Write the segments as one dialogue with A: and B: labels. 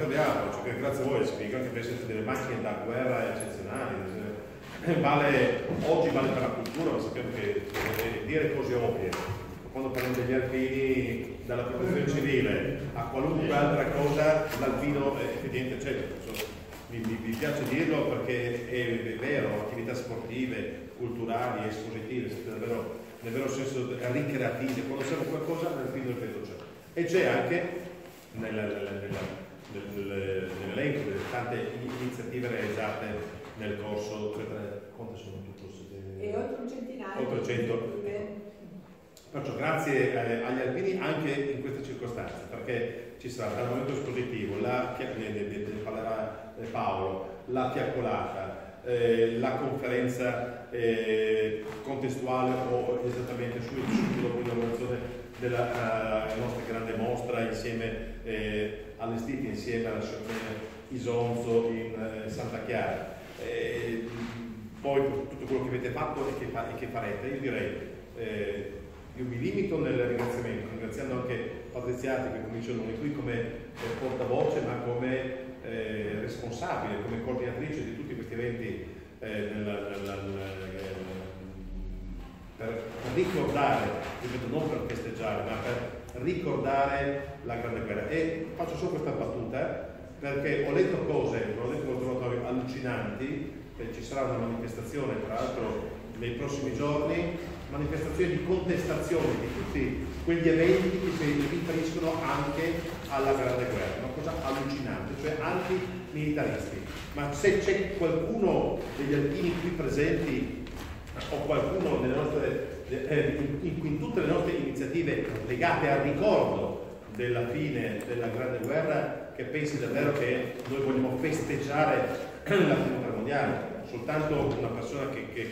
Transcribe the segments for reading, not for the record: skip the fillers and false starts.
A: cambiato, cioè che grazie a voi spiego anche per essere delle macchine da guerra eccezionali. Oggi vale per la cultura, ma sappiamo che dire cose ovvie, quando parliamo degli alpini, dalla protezione civile a qualunque altra cosa, l'alpino effettivamente c'è. Mi piace dirlo perché è vero, attività sportive, culturali, espositive, nel vero senso ricreative, quando serve qualcosa l'alpino ripeto c'è. E c'è anche nell'elenco delle tante iniziative realizzate nel corso, quante sono tutto?
B: Oltre un centinaio.
A: Oltre 100. Perciò grazie agli alpini anche in queste circostanze, perché ci sarà dal momento espositivo, ne parlerà Paolo, la chiacchierata, la conferenza contestuale o esattamente sull'inaugurazione della nostra grande mostra insieme allestita insieme alla Isonzo in Santa Chiara. Poi tutto quello che avete fatto e che farete, io direi io mi limito nel ringraziamento, ringraziando anche Patriziati che comincia non è qui come portavoce ma come responsabile, come coordinatrice di tutti questi eventi per ricordare, ripeto, non per festeggiare ma per ricordare la Grande Guerra. E faccio solo questa battuta perché ho letto cose, l'ho trovato allucinanti. Ci sarà una manifestazione tra l'altro nei prossimi giorni, manifestazioni di contestazione di tutti quegli eventi che si riferiscono anche alla Grande Guerra, una cosa allucinante, cioè anti-militaristi. Ma se c'è qualcuno degli alpini qui presenti o qualcuno nelle nostre, in tutte le nostre iniziative legate al ricordo della fine della Grande Guerra che pensi davvero che noi vogliamo festeggiare la Prima Guerra Mondiale, soltanto una persona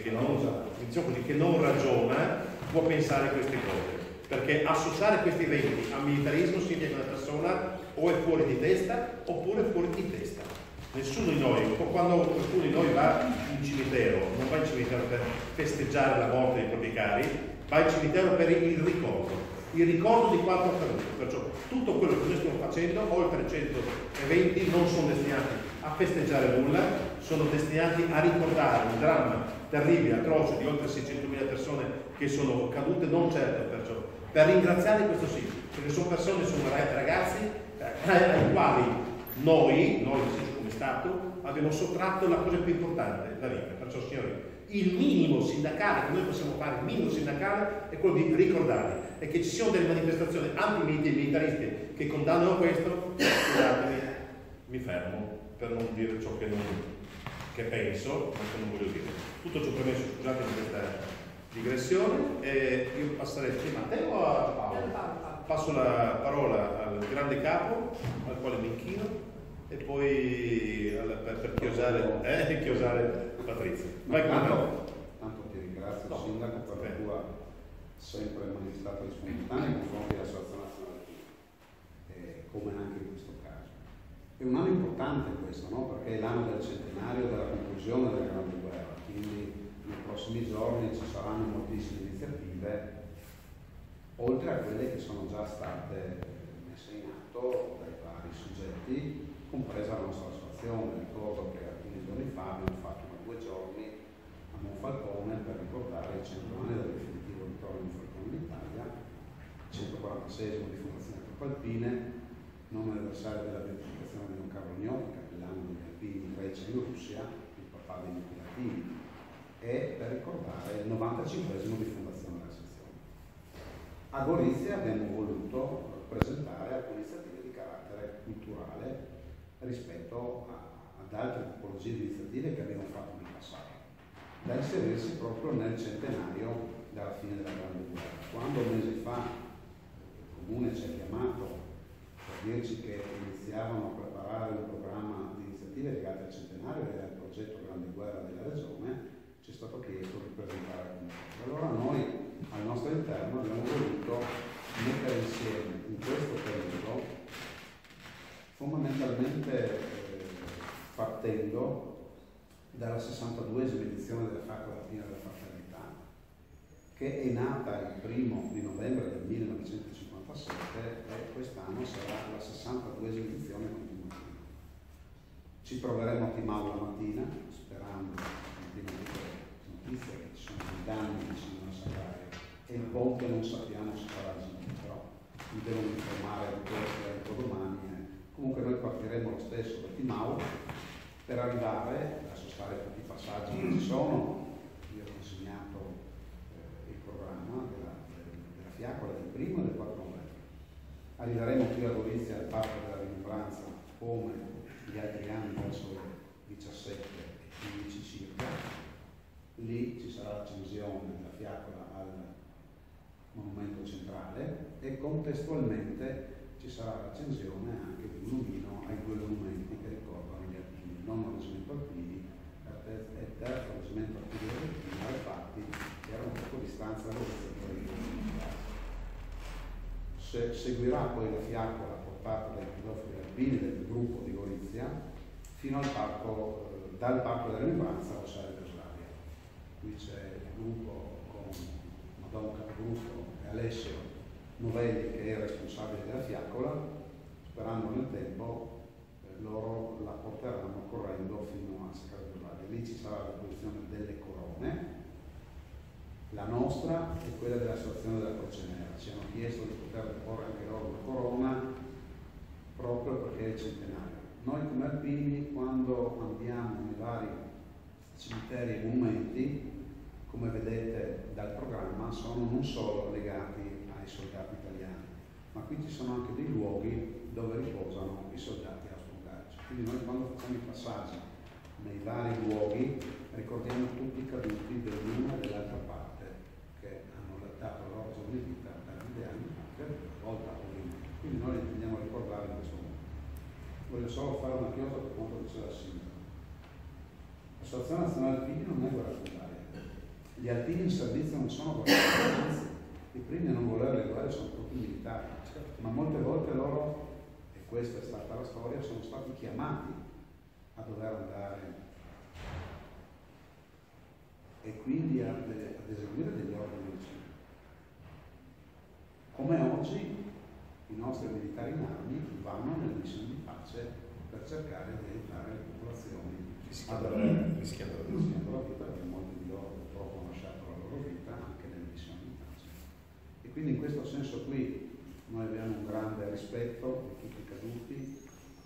A: che non ragiona può pensare queste cose, perché associare questi eventi al militarismo significa che una persona o è fuori di testa oppure è fuori di testa. Nessuno di noi, quando qualcuno di noi va in cimitero, non va in cimitero per festeggiare la morte dei propri cari, va in cimitero per il ricordo di quanto accaduto. Perciò tutto quello che noi stiamo facendo, oltre 100 eventi, non sono destinati a festeggiare nulla, sono destinati a ricordare un dramma terribile, atroce di oltre 600.000 persone che sono cadute, non certo perciò, per ringraziare questo sì, perché sono persone, sono ragazzi ai quali noi come Stato, abbiamo sottratto la cosa più importante, la vita. Perciò signori, il minimo sindacale che noi possiamo fare, il minimo sindacale è quello di ricordarli, e che ci siano delle manifestazioni anti-militaristi che condannano questo, scusatemi, mi fermo per non dire ciò che penso, ma che non voglio dire. Tutto ciò premesso, scusatemi questa digressione, io passerei prima a te o a Paolo? Passo la parola al grande capo, al quale mi inchino, e poi per chiosare Patrizia. Vai con te.
C: Tanto ti ringrazio, Sindaco, per la tua sempre manifestata disponibilità nei confronti dell'Associazione Nazionale, come anche in questo caso. È un anno importante questo, no? Perché è l'anno del centenario della conclusione della Grande Guerra, quindi nei prossimi giorni ci saranno moltissime iniziative, oltre a quelle che sono già state messe in atto dai vari soggetti, compresa la nostra associazione. Ricordo che alcuni giorni fa abbiamo fatto 2 giorni a Monfalcone per ricordare i 100 anni del definitivo ritorno di Monfalcone in Italia, 146esimo di Fondazione Truppe Alpine, non anniversario della beatificazione di Don Carlo Gnotti, cappellano degli alpini in Grecia e in Russia, il papà dei nucleatini, e per ricordare il 95esimo di fondazione della sezione. A Gorizia abbiamo voluto presentare alcune iniziative di carattere culturale rispetto ad altre tipologie di iniziative che abbiamo fatto nel passato, da inserirsi proprio nel centenario della fine della Grande Guerra. Quando un mese fa il Comune ci ha chiamato per dirci che iniziavano a preparare un programma di iniziative legate al centenario, era il progetto Grande Guerra della Regione, ci è stato chiesto di presentare come cosa. Allora noi al nostro interno abbiamo voluto mettere insieme in questo periodo, fondamentalmente partendo dalla 62esima edizione della Fiaccola Alpina della Fraternità, che è nata il 1° di novembre del 1957 e quest'anno sarà la 62esima edizione continuativa. Ci troveremo a Timau la mattina, sperando di non avere notizia che ci sono dei danni vicino alla Sagraria e il ponte non sappiamo se sarà agibile, però mi devono informare di questo entro domani. Comunque noi partiremo lo stesso da Timau per arrivare, adesso stare tutti i passaggi che ci sono. Io ho consegnato il programma della Fiaccola del 1° e del 4 novembre. Arriveremo qui a Gorizia al Parco della Rimembranza come gli altri anni verso le 17 e 15 circa. Lì ci sarà l'accensione della Fiaccola al monumento centrale e contestualmente ci sarà l'accensione anche di un lumino ai 2 monumenti che ricordano gli alpini, il 9° reggimento alpini e il 3° reggimento alpini del infatti che era un po' di distanza da seguirà poi la Fiaccola portata dai pedofili alpini del gruppo di Gorizia fino al parco, dal Parco della Rimembranza a Ossario Jugoslavia. Qui c'è il gruppo con Madonna Capogruppo e Alessio Novelli che è il responsabile della Fiaccola, sperando nel tempo loro la porteranno correndo fino a Sagrario Jugoslavia. Lì ci sarà la posizione delle corone, la nostra e quella dell'Associazione della Croce Nera. Ci hanno chiesto di poter deporre anche loro una corona proprio perché è il centenario. Noi come alpini, quando andiamo nei vari cimiteri e monumenti, come vedete dal programma, sono non solo legati ai soldati italiani, ma qui ci sono anche dei luoghi dove riposano i soldati austro-ungarici. Quindi noi quando facciamo i passaggi nei vari luoghi ricordiamo tutti i caduti dell'una e dell'altra parte che hanno dato la loro giorni di vita da grandi anni, anche volta a Olimpico. Quindi noi li intendiamo ricordare in questo modo. Voglio solo fare una chiosa per quanto diceva il sindaco. L'Associazione Nazionale Alpini non è guerra contraria. Gli alpini in servizio non sono guerra, anzi, i primi a non volere le guerre sono proprio i militari, ma molte volte loro, e questa è stata la storia, sono stati chiamati a dover andare e quindi ad eseguire degli ordini di civile. Come oggi i nostri militari in armi vanno nelle missioni di pace per cercare di aiutare le popolazioni rischiando la vita, perché molti di loro purtroppo hanno lasciato la loro vita anche nelle missioni di pace. E quindi in questo senso qui noi abbiamo un grande rispetto di tutti i caduti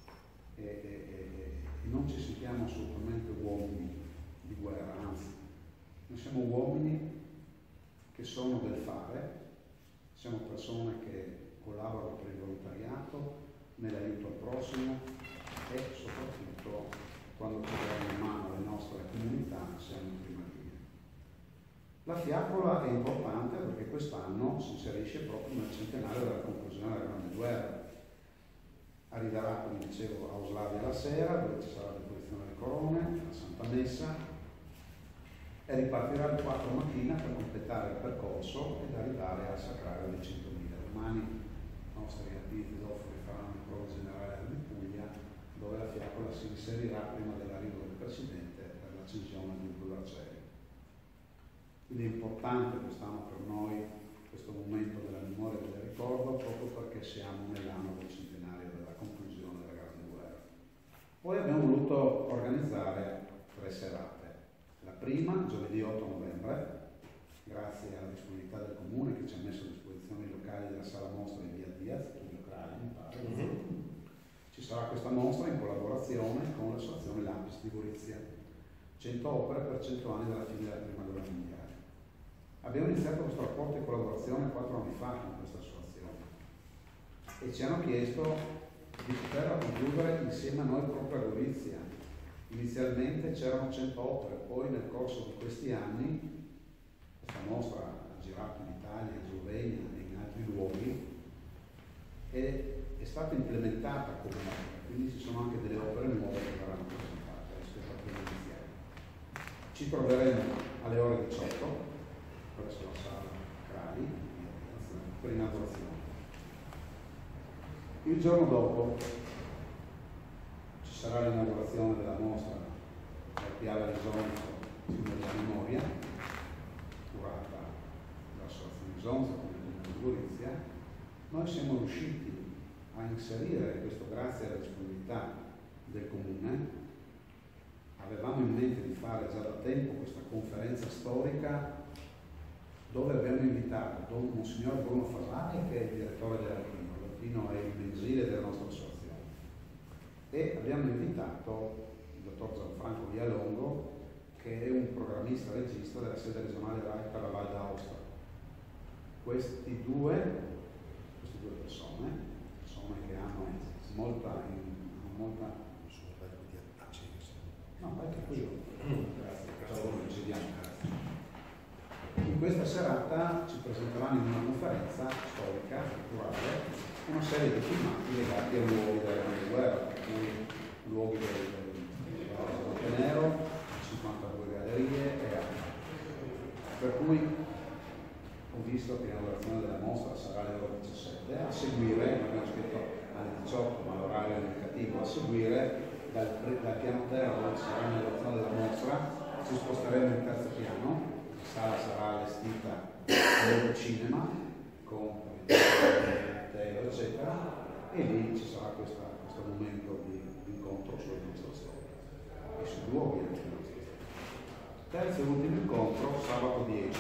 C: e non ci sentiamo assolutamente uomini di guerra, anzi noi siamo uomini che sono del fare, siamo persone che collaborano per il volontariato, nell'aiuto al prossimo e soprattutto quando ci diamo in mano alle nostre comunità siamo in prima linea. La Fiaccola è importante perché quest'anno si inserisce proprio nel centenario della conclusione della Grande Guerra. Arriverà, come dicevo, a Oslavia la sera, dove ci sarà la deposizione delle corone, la Santa Messa, e ripartirà il 4 mattina per completare il percorso ed arrivare al Sacrario dei 100.000. Domani i nostri alpini pedofili faranno il prova generale di Puglia, dove la Fiaccola si inserirà prima dell'arrivo del Presidente per l'accensione di un Duracerio. Quindi è importante quest'anno per noi questo momento della memoria e del ricordo, proprio perché siamo nell'anno del centenario della conclusione della Grande Guerra. Poi abbiamo voluto organizzare 3 serate. La prima, giovedì 8 novembre, grazie alla disponibilità del Comune che ci ha messo a disposizione i locali della sala mostra di Via Diaz, i locali, mi pare. Ci sarà questa mostra in collaborazione con l'associazione Lampis di Gorizia. 100 opere per 100 anni dalla fine della Prima Guerra Mondiale. Abbiamo iniziato questo rapporto di collaborazione 4 anni fa con questa associazione e ci hanno chiesto di poterla concludere insieme a noi proprio a Gorizia. Inizialmente c'erano 100 opere, poi nel corso di questi anni questa mostra ha girato in Italia, in Slovenia e in altri luoghi e è stata implementata come opera, quindi ci sono anche delle opere nuove che verranno presentate rispetto a quelle iniziali. Ci troveremo alle ore 18 presso la sala Crali per inaugurazione. Il giorno dopo ci sarà l'inaugurazione della mostra della Piave Risonzo della memoria, curata dall'associazione Risonzo come di Gorizia. Noi siamo riusciti a inserire questo grazie alla disponibilità del Comune avevamo in mente di fare già da tempo questa conferenza storica dove abbiamo invitato Don Monsignor Bruno Fasani, che è il direttore dell'Arpino. L'Arpino è il mensile della nostra associazione, e abbiamo invitato il dottor Gianfranco Vialongo, che è un programmista regista della sede regionale RAI per la Val d'Aosta. Queste due persone che hanno molta no, vai che qui grazie. In questa serata ci presenteranno in una conferenza storica, culturale, una serie di filmati legati ai luoghi della Grande Guerra, per cui luoghi del Montenero, 52 gallerie e altri. Per cui ho visto che l'inaugurazione della mostra sarà alle ore 17, a seguire, abbiamo scritto alle 18, ma l'orario è indicativo, a seguire dal piano terra dove ci sarà l'inaugurazione della mostra, ci sposteremo in terzo piano. La sala sarà allestita con cinema, con tele, eccetera, e lì ci sarà questo momento di incontro sulla nostra storia e sui luoghi della nostra storia. Terzo e ultimo incontro, sabato 10.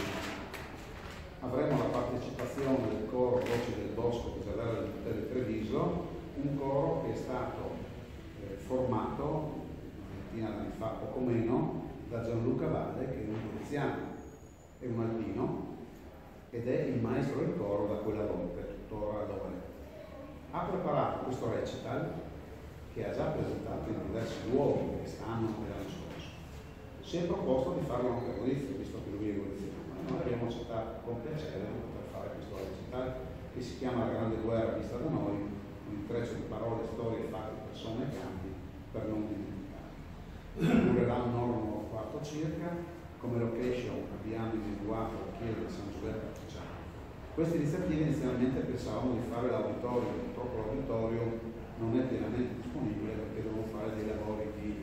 C: Avremo la partecipazione del coro Voci del Bosco di Giardella del Hotel di Treviso, un coro che è stato formato una ventina d'anni fa, poco meno, da Gianluca Valle, che è un veneziano, è un alpino ed è il maestro del coro da quella volta, tuttora lo è. Ha preparato questo recital che ha già presentato in diversi luoghi quest'anno e l'anno scorso. Si è proposto di farlo anche a Gorizia, visto che lui è goriziano, e noi abbiamo accettato con piacere di poter fare questo recital che si chiama La Grande Guerra vista da noi, un intreccio di parole, storie, fatti, persone e campi per non dimenticare. Durerà un'ora, un'ora e quarto circa. Come location abbiamo individuato la chiesa di San Giuseppe a Picciano. Questa iniziativa inizialmente pensavamo di fare l'auditorium, purtroppo l'auditorium non è pienamente disponibile perché devono fare dei lavori di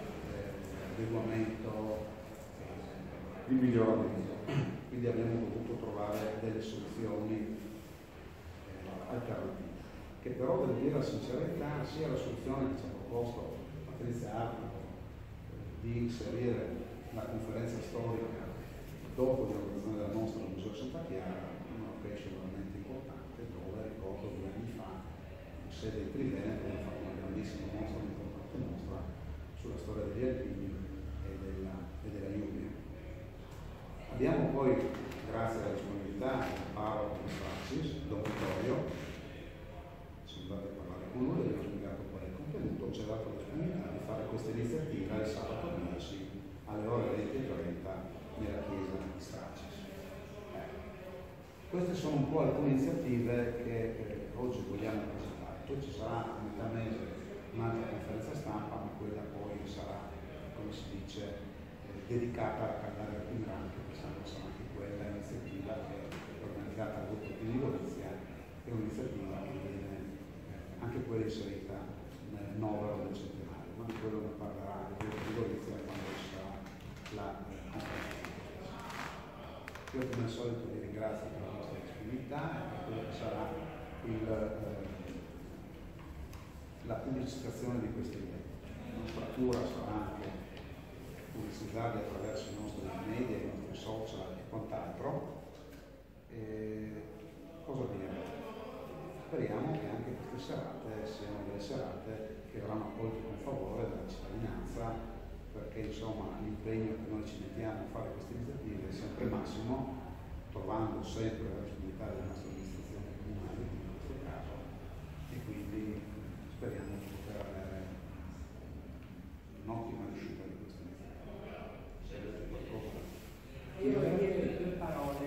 C: adeguamento, di miglioramento. Quindi abbiamo dovuto trovare delle soluzioni alternative, che però, devo dire la sincerità, sia la soluzione che ci ha proposto Patrizia Arco di inserire la conferenza storica dopo l'inaugurazione della mostra al Museo Santa Chiara, una location veramente importante, dove ricordo 2 anni fa in sede di Tridene abbiamo fatto una grandissima mostra, un'importante mostra sulla storia degli alpini e della Iulia. Abbiamo poi, grazie alla disponibilità del parroco di Francis, Don Vittorio, siamo andati a parlare con lui, abbiamo spiegato qual è il contenuto, ci ha dato la disponibilità di fare questa iniziativa il sabato 10 alle ore 20:30 nella chiesa di Stracis. Queste sono un po' alcune iniziative che oggi vogliamo presentare. Poi ci sarà a metà mese un'altra conferenza stampa, ma quella poi sarà, come si dice, dedicata a Caldare Alpin Run, che pensando sarà anche quella iniziativa che è organizzata dal gruppo di Gorizia, è un'iniziativa che viene anche quella inserita nel novero del centenario, ma di quello ne parlerà il gruppo di Gorizia quando ci sarà la conferenza. Io come al solito vi ringrazio per la vostra disponibilità e per quello che sarà la pubblicizzazione di questi eventi. La nostra cura sarà anche pubblicizzarli attraverso i nostri media, i nostri social e quant'altro. Cosa dire? Speriamo che anche queste serate siano delle serate che verranno accolte con favore dalla cittadinanza, perché insomma l'impegno che noi ci mettiamo a fare queste iniziative è sempre massimo, trovando sempre la disponibilità della nostra amministrazione comunale in questo caso, e quindi speriamo di poter avere un'ottima riuscita di questa iniziativa. Se avete qualcosa.
B: Io vorrei dire 2 parole,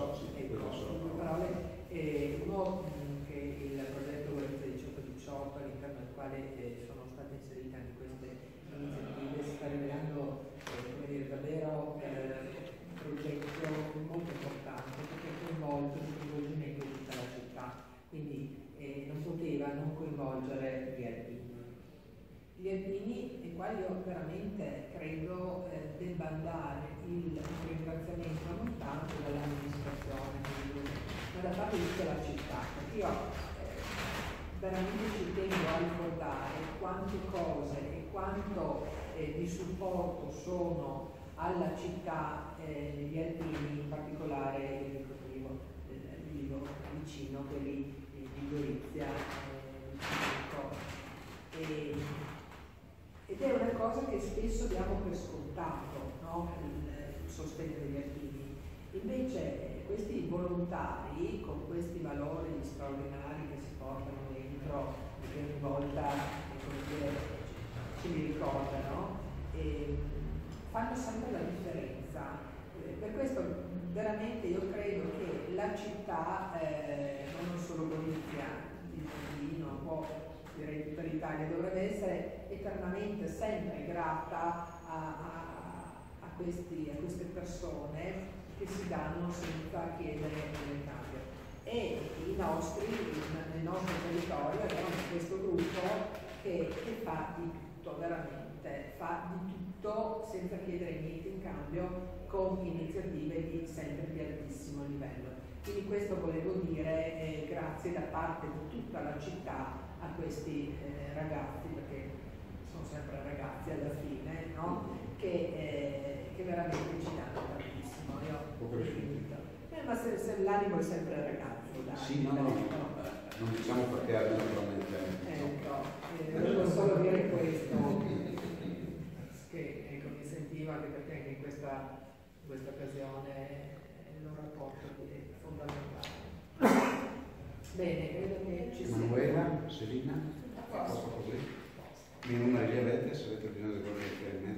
B: uno che il progetto Gorizia 1818, all'interno del quale sono state inserite anche queste iniziative, si sta rivelando davvero un progetto molto importante perché coinvolge il coinvolgimento di tutta la città, quindi non poteva non coinvolgere gli alpini. Gli alpini, ai quali io veramente credo debba andare il ringraziamento non tanto dall'amministrazione, ma da parte di tutta la città, perché io veramente ci tengo a ricordare quante cose e quanto di supporto sono alla città gli alpini, in particolare il vivo vicino, quelli di Gorizia, ed è una cosa che spesso diamo per scontato, no? Il sostegno degli alpini. Invece questi volontari con questi valori straordinari che si portano dentro e che ogni volta ci li ricordano, fanno sempre la differenza. Per questo veramente io credo che la città, non solo Gorizia, un po' direi tutta l'Italia, dovrebbe essere eternamente sempre grata a queste persone che si danno senza chiedere il cambio. E nel nostro territorio abbiamo questo gruppo che fa di tutto, veramente, fa di tutto senza chiedere niente in cambio, con iniziative di sempre di altissimo livello. Quindi questo volevo dire, grazie da parte di tutta la città a questi ragazzi, perché sono sempre ragazzi alla fine, no? che veramente ci danno tantissimo. Ma se l'animo è sempre ragazzo, dai.
C: Sì, no, non diciamo perché naturalmente.
B: Volevo solo dire questo, che mi sentiva anche perché anche in questa occasione il loro rapporto è fondamentale. Bene, credo che ci sia.
C: Manuela, Selina, posso così? In una li avete, se avete bisogno di qualche